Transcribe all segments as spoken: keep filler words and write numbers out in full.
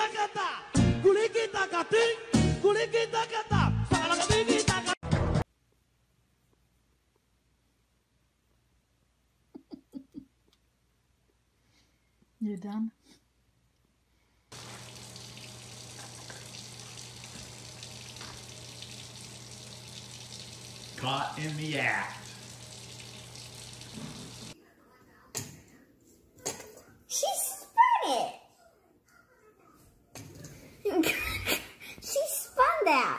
You done? Caught in the act. She spun it. She spun that.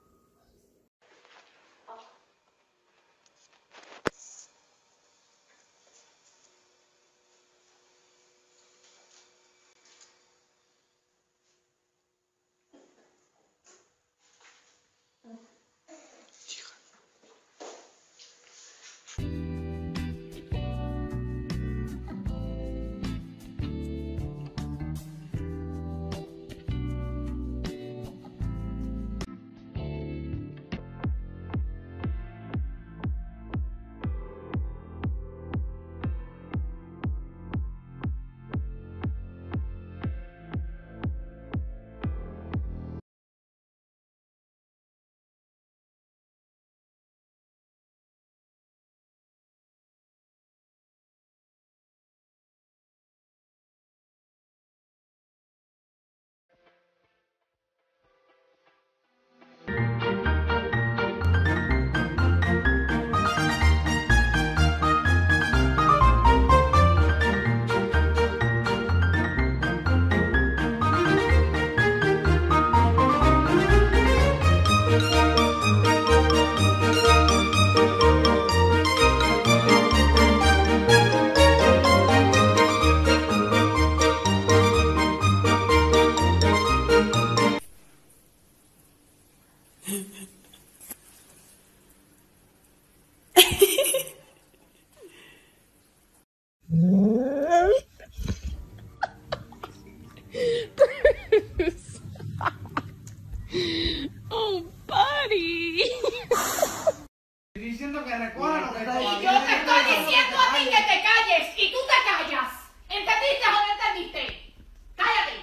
Oh, buddy. Diciendo que recoja lo que todavía... Y yo te estoy diciendo a ti que te calles y tú te callas. ¿Entendiste o no entendiste? ¡Cállate!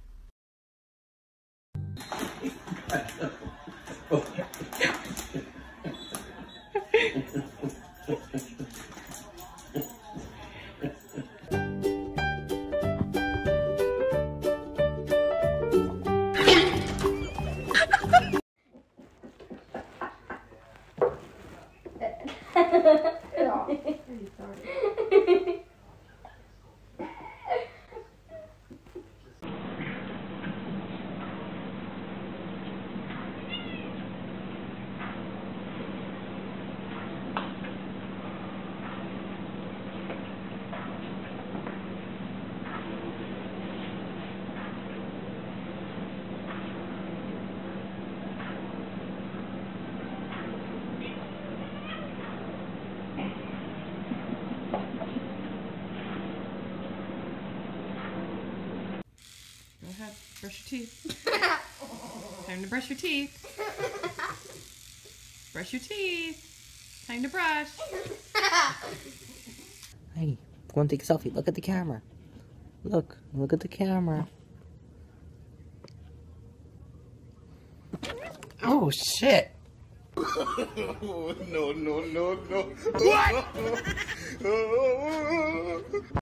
Go ahead, brush your teeth. Time to brush your teeth. Brush your teeth. Time to brush. Hey, go and take a selfie. Look at the camera. Look, look at the camera. Oh, shit. No, no, no, no. What?